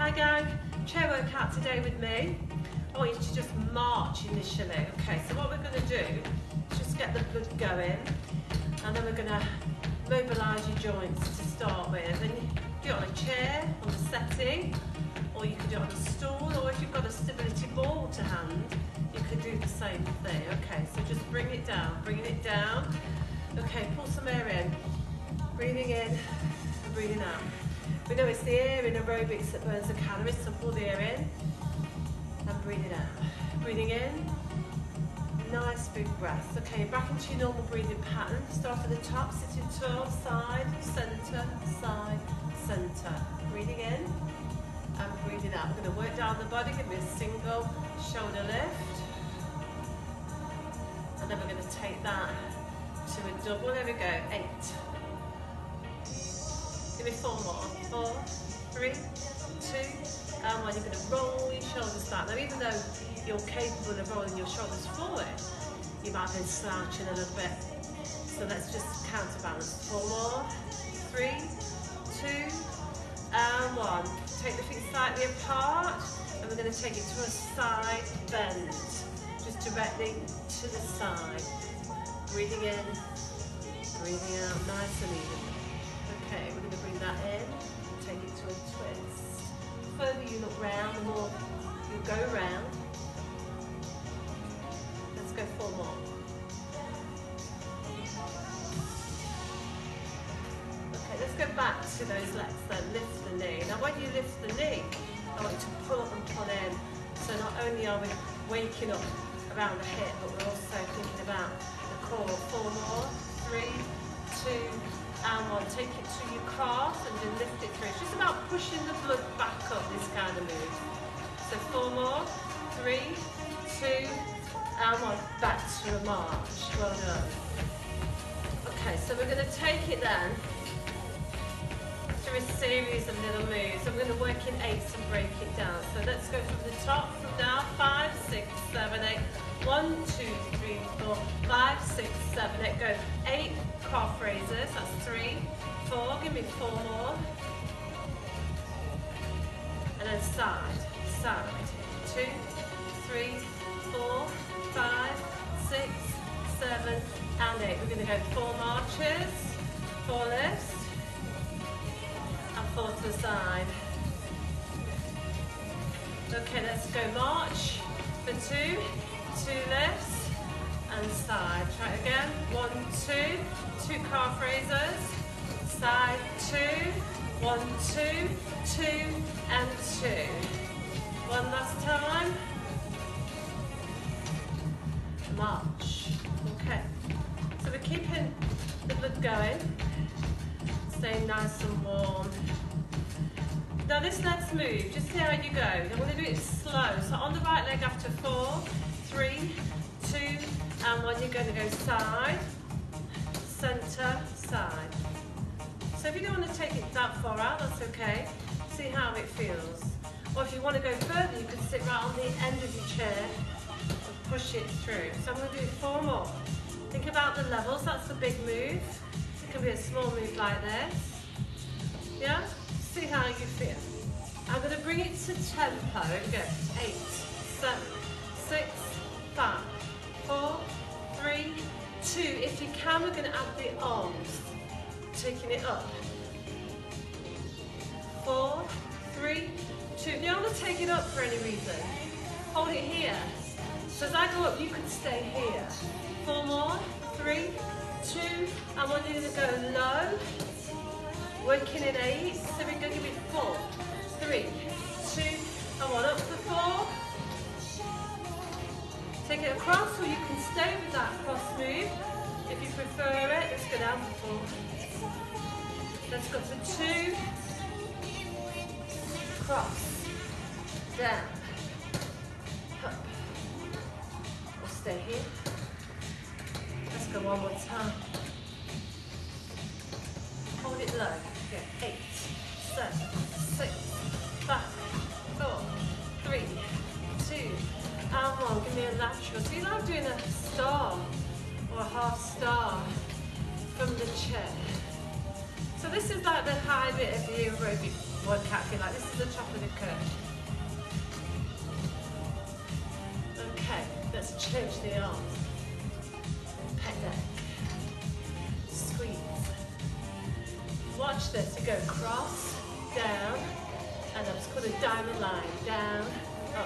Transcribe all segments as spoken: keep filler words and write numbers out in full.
Hi gang, chair workout today with me. I want you to just march initially. Okay, so what we're going to do is just get the blood going, and then we're going to mobilise your joints to start with. And you do it on a chair, on a setting, or you can do it on a stool, or if you've got a stability ball to hand, you could do the same thing. Okay, so just bring it down, bringing it down. Okay, pull some air in, breathing in and breathing out. We know it's the air in aerobics that burns the calories, so pull the air in and breathe it out. Breathing in, nice big breath. Okay, back into your normal breathing pattern. Start at the top, sitting tall, side, centre, side, centre. Breathing in and breathing out. We're going to work down the body, give me a single shoulder lift. And then we're going to take that to a double. There we go, eight. Give me four more. Four, three, two, and one. You're going to roll your shoulders back. Now, even though you're capable of rolling your shoulders forward, you might have been slouching a little bit. So let's just counterbalance. Four more. Three, two, and one. Take the feet slightly apart, and we're going to take it to a side bend, just directly to the side. Breathing in, breathing out, nice and even. Okay, we're going to bring that in, take it to a twist. The further you look round, the more you go round. Let's go four more. Okay, let's go back to those legs then. Lift the knee. Now when you lift the knee, I want you to pull up and pull in. So not only are we waking up around the hip, but we're also thinking about the core. Four more. Three, two, and one. Take it to your calf and then lift it through. It's just about pushing the blood back up, this kind of move. So four more. Three, two, and one. Back to a march. Well done. Okay, so we're going to take it then through a series of little moves. I'm going to work in eights and break it down. So let's go from the top from now. Five, six, seven, eight. One, two, three, four, five, six, seven, eight. Go. Eight calf raises. That's three, four. Give me four more. And then side, side. Two, three, four, five, six, seven, and eight. We're going to go four marches, four lifts, and four to the side. Okay, let's go march for two, two lifts, and side. Try it again. One, two, two calf raises, side, two, one, two, two, and two. One last time. March. Okay. So we're keeping the blood going, staying nice and warm. Now this next move, just see how you go. I'm going to do it slow. So on the right leg after four, three, two, and one. You're going to go side, centre, side. So if you don't want to take it that far out, that's okay. See how it feels. Or if you want to go further, you can sit right on the end of your chair and push it through. So I'm going to do four more. Think about the levels. That's the big move. It can be a small move like this. Yeah? See how you feel. I'm going to bring it to tempo. Here we go. Eight, seven, six, five, four, three, two. If you can, we're going to add the arms. Taking it up. Four, three, two. If you don't want to take it up for any reason, hold it here. So as I go up, you can stay here. Four more. Three, two, and one. You're going to go low. Working in eight. So we're going to give it four, three, two, and one. Up to four. Take it across, or you can stay with that cross move if you prefer it. Let's go down to four. Let's go for two. Cross. Down. Up. We'll stay here. Let's go one more time. Hold it low. Okay. Eight, seven, six, five, four, three, two, and one. Give me a lateral. So you like doing a star or a half star from the chair. So this is like the high bit of the aerobic workout if you like. This is the top of the curve. Okay, let's change the arms. Pec neck. Squeeze. Watch this. You go cross, down, and up. It's called a diamond line. Down, up.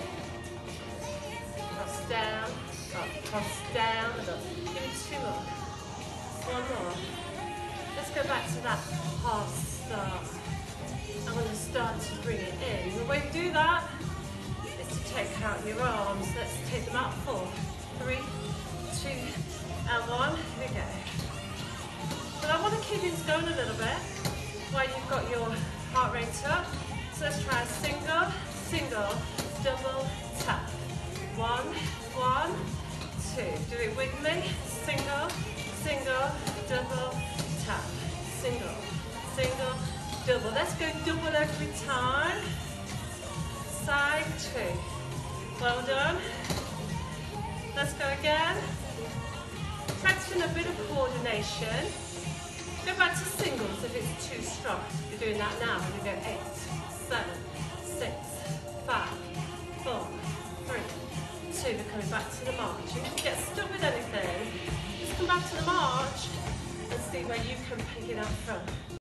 Cross, down, up. Cross, down, and up. Give me two more. One more. Let's go back to that half start. I'm going to start to bring it in. The way you do that is to take out your arms. Let's take them out. Four, three, two, and one. Here we go. But I want to keep things going a little bit while you've got your heart rate up. So let's try a single, single, double tap. One, one, two. Do it with me. Single, single, double tap. Single, single, double. Let's go double every time. Side two. Well done. Let's go again. Practicing a bit of coordination. Go back to singles if it's too strong. You're doing that now. We go eight, seven, six, five, four, three, two. We're coming back to the march. You can get stuck with anything. Just come back to the march and see where you can pick it up from.